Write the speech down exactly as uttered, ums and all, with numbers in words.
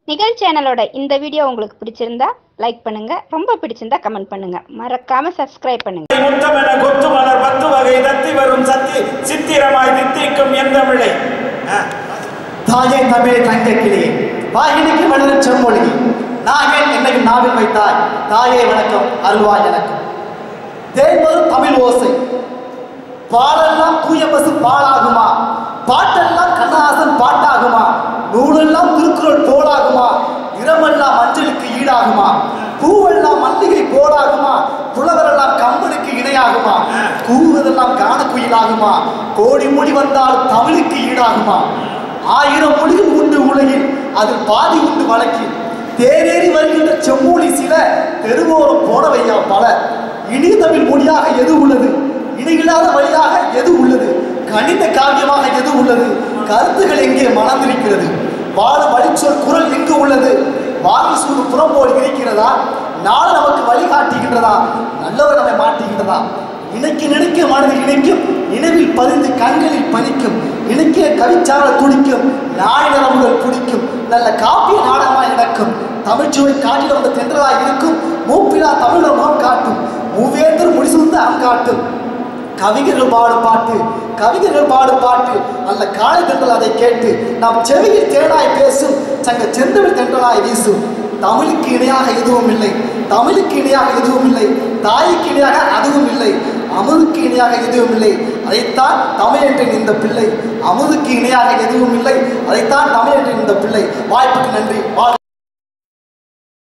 நிகழ் சேனலோட இந்த வீடியோ உங்களுக்கு பிடிச்சிருந்தா லைக் பண்ணுங்க, ரொம்ப பிடிச்சிருந்தா கமெண்ட் பண்ணுங்க, மறக்காம சப்ஸ்கிரைப் பண்ணுங்க. முத்தமென கொத்துமலர் பத்து வகை தத்தி வரும் சத்தி சித்திரமாய் தித்திக்கும் எந்தமிழை தாயே தமிழ் தங்கக்கிளே வாயினுக்கு வளரும் செம்மொழி நாயன் என்னையும் நாவில் வைத்தாய் தாயே வணக்கம் அருள்வாய் எனக்கு தேன்பதும் தமிழ் ஓசை பாலெல்லாம் தூய பசு பாலாகுமா பாட்டெல்லாம் கண்ணாசன் பாட்டாகுமா நூலெல்லாம் திருக்குறள் போலாகுமா இரமெல்லாம் மஞ்சளுக்கு ஈடாகுமா பூவெல்லாம் மல்லிகை போலாகுமா புலவரெல்லாம் கம்பனுக்கு இணையாகுமா கூறுவதெல்லாம் காணக்குயிலாகுமா கோடி மொழி வந்தால் தமிழுக்கு ஈடாகுமா ஆயிரம் மொழிகள் உண்டு உலகில் அது பாதி உண்டு வழக்கில் தேரேறி வருகின்ற செம்மொழி சில தெருவோரம் போனவையா பல இனி தமிழ் மொழியாக எது உள்ளது இணையில்லாத வழியாக எது உள்ளது கணித காவியமாக எது உள்ளது கருத்துகள் எங்கே மணந்திருக்கிறது வாழ வழிச்சொல் குரல் எங்கு உள்ளது வாரி சூடு புறம்போடு இருக்கிறதா நாள் நமக்கு வழிகாட்டுகின்றதா நல்லவர் நம்மை மாட்டுகின்றதா இணைக்க நினைக்க மனதில் இணைக்கும் நினைவில் பதிந்து கண்களில் பணிக்கும் இணைக்க கவிச்சால துடிக்கும் நாய் நரம்புகள் பிடிக்கும் நல்ல காப்பிய நாடகமாய் நடக்கும் தமிழ்ச்சுவை காட்டில் வந்த தென்றலாய் இருக்கும் மூப்பிலா தமிழர் முகம் காட்டும் மூவேந்தர் முடிசூர்ந்து அங்காட்டும் கவிஞர்கள் பாடும் பாட்டு கவிஞர்கள் பாடும் பாட்டு நல்ல காலை தென்றல் அதை கேட்டு நாம் செவியில் தேனாய் பேசும் சங்க செந்தமிழ் தென்றலாய் வீசும் தமிழுக்கு இணையாக எதுவும் இல்லை தமிழுக்கு இணையாக எதுவும் இல்லை தாய்க்கு இணையாக அதுவும் இல்லை அமுதுக்கு இணையாக எதுவும் இல்லை அதைத்தான் தமிழ் என்ற இந்த பிள்ளை அமுதுக்கு இணையாக எதுவும் இல்லை அதைத்தான் தமிழ் என்ற இந்த பிள்ளை வாய்ப்புக்கு நன்றி.